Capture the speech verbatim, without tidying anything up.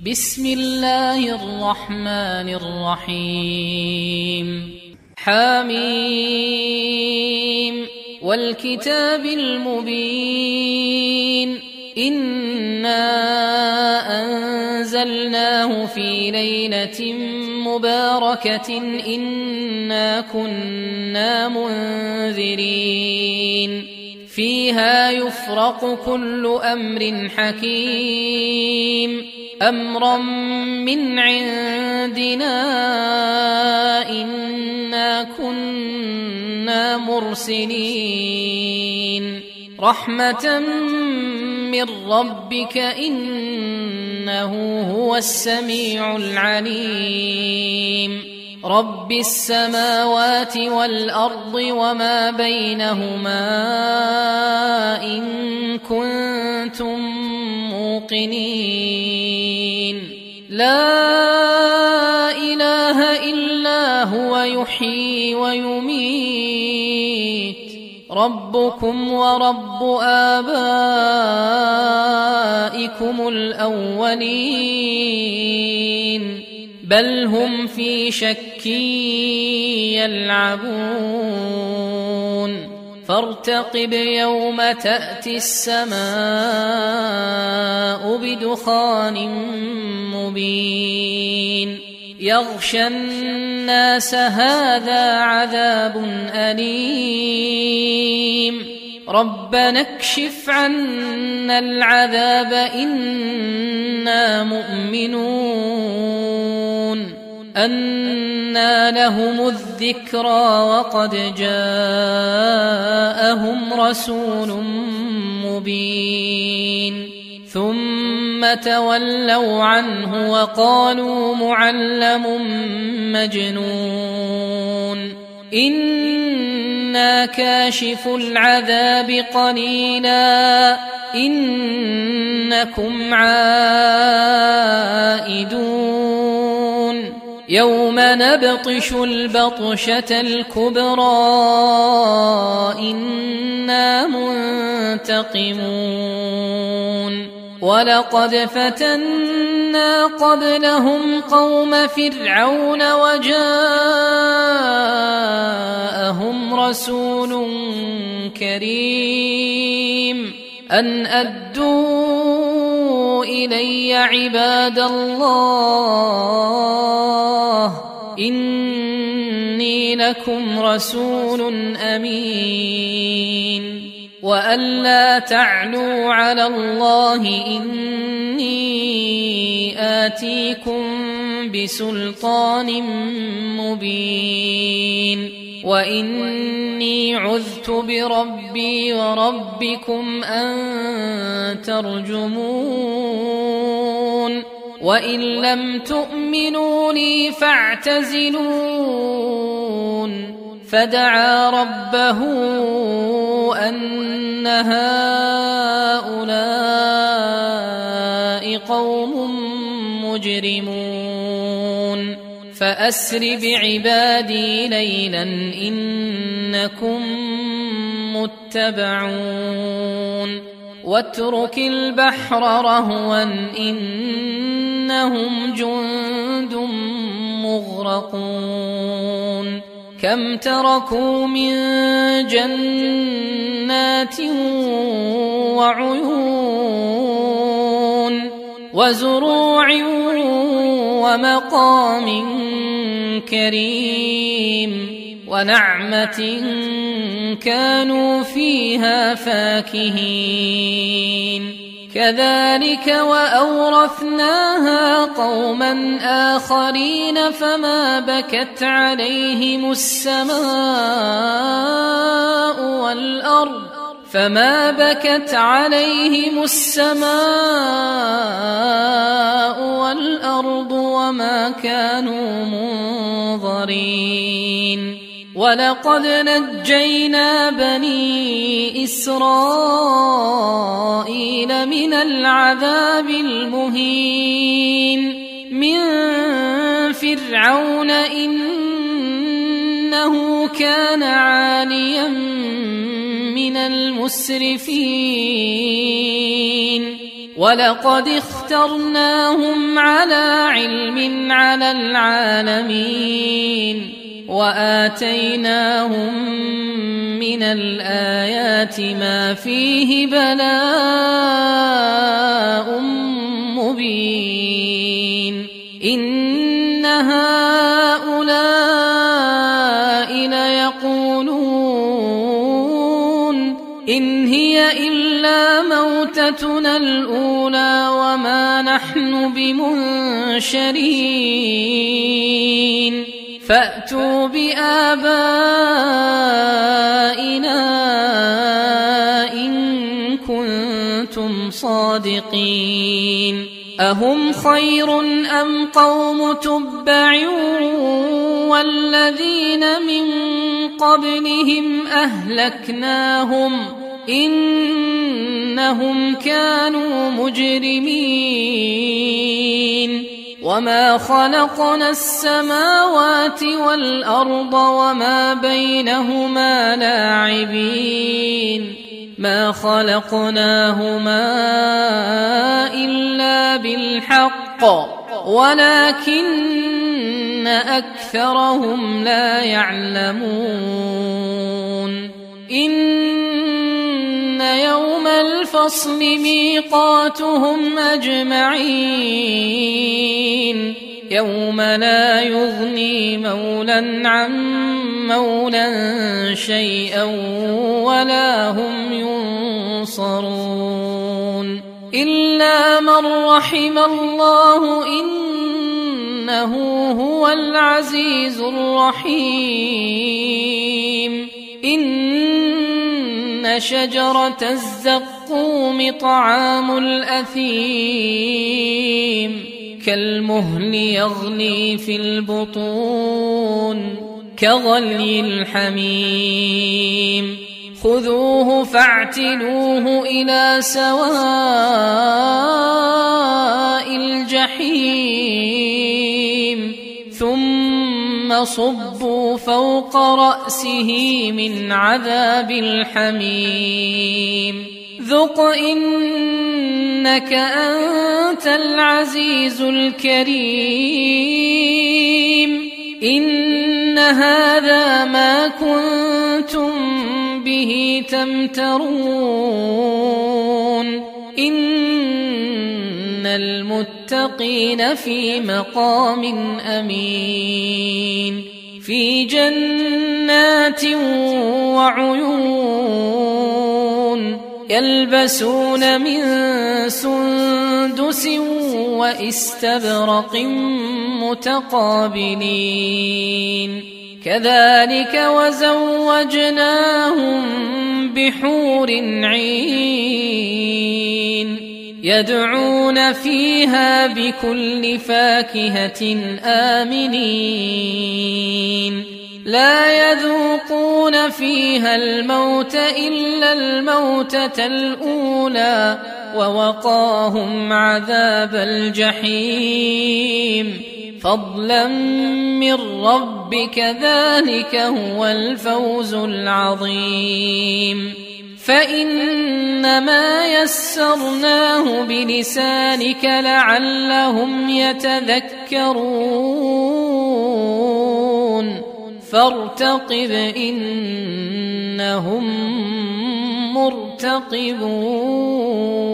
بسم الله الرحمن الرحيم. حميم والكتاب المبين إنا أنزلناه في ليلة مباركة إنا كنا منذرين فيها يفرق كل أمر حكيم أمرا من عندنا إنا كنا مرسلين رحمة من ربك إنه هو السميع العليم رب السماوات والأرض وما بينهما إن كنتم موقنين لا إله إلا هو يحيي ويميت ربكم ورب آبائكم الأولين بل هم في شك يلعبون فارتقب يوم تأتي السماء بدخان مبين يغشى الناس هذا عذاب أليم ربنا اكشف عنا العذاب إنا مؤمنون أنى لهم الذكرى وقد جاءهم رسول مبين ثم تولوا عنه وقالوا معلم مجنون إنا كاشف العذاب قليلا إنكم عائدون يوم نبطش البطشة الكبرى إنا منتقمون ولقد فتنا قبلهم قوم فرعون وجاءهم رسول كريم أن أدوا إلي عباد الله إني لكم رسول أمين وأن لا تعلوا على الله إني آتيكم بسلطان مبين وإني عذت بربي وربكم أن ترجمون وإن لم تؤمنوا لي فاعتزلون فدعا ربه أن هؤلاء قوم مجرمون فأسر بعبادي ليلا إنكم متبعون واترك البحر رهوا إنهم جند مغرقون كم تركوا من جنات وعيون وزروع ومقام كريم ونعمة كانوا فيها فاكهين كذلك وأورثناها قوما آخرين فما بكت عليهم السماء والأرض فما بكت عليهم السماء والأرض وما كانوا منظرين ولقد نجينا بني إسرائيل من العذاب المهين من فرعون إنه كان عاليا من المسرفين ولقد اخترناهم على علم على العالمين وآتيناهم من الآيات ما فيه بلاء مبين إن هؤلاء ليقولون إن هي إلا موتتنا الأولى وما نحن بمنشرين فأتوا بآبائنا إن كنتم صادقين أهم خير أم قوم تبع والذين من قبلهم أهلكناهم إنهم كانوا مجرمين وما خلقنا السماوات والأرض وما بينهما لاعبين ما خلقناهما إلا بالحق ولكن أكثرهم لا يعلمون إن يوم الفصل ميقاتهم أجمعين يوم لا يغني مولى عن مولى شيئا ولا هم ينصرون إلا من رحم الله إنه هو العزيز الرحيم إن شجرة الزقوم طعام الأثيم كالمهل يغلي في البطون كغلي الحميم خذوه فاعتلوه إلى سواء الجحيم ثم صبوا فوق رأسه من عذاب الحميم ذق إنك أنت العزيز الكريم إن هذا ما كنتم به تمترون إن المتقين في مقام أمين في جنات وعيون يلبسون من سندس وإستبرق متقابلين كذلك وزوجناهم بحور عين يدعون فيها بكل فاكهة آمنين لا يذوقون فيها الموت إلا الموتة الأولى ووقاهم عذاب الجحيم فضلا من ربك ذلك هو الفوز العظيم فإنما يسرناه بلسانك لعلهم يتذكرون فارتقب إنهم مرتقبون.